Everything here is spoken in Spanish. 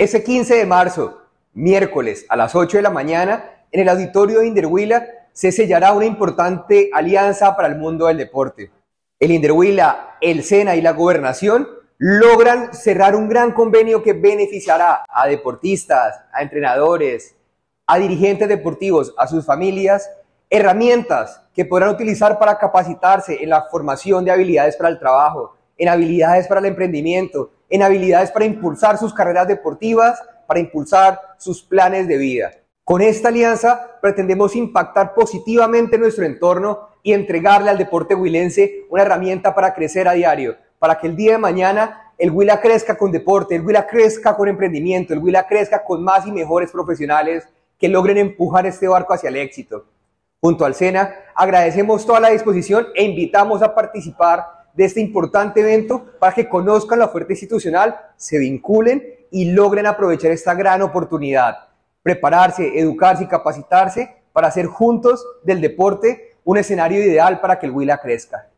Ese 15 de marzo, miércoles a las 8 de la mañana, en el auditorio de Inderhuila se sellará una importante alianza para el mundo del deporte. El Inderhuila, el SENA y la Gobernación logran cerrar un gran convenio que beneficiará a deportistas, a entrenadores, a dirigentes deportivos, a sus familias, herramientas que podrán utilizar para capacitarse en la formación de habilidades para el trabajo, en habilidades para el emprendimiento, en habilidades para impulsar sus carreras deportivas, para impulsar sus planes de vida. Con esta alianza pretendemos impactar positivamente nuestro entorno y entregarle al deporte huilense una herramienta para crecer a diario, para que el día de mañana el Huila crezca con deporte, el Huila crezca con emprendimiento, el Huila crezca con más y mejores profesionales que logren empujar este barco hacia el éxito. Junto al SENA agradecemos toda la disposición e invitamos a participar de este importante evento para que conozcan la oferta institucional, se vinculen y logren aprovechar esta gran oportunidad. Prepararse, educarse y capacitarse para hacer juntos del deporte un escenario ideal para que el Huila crezca.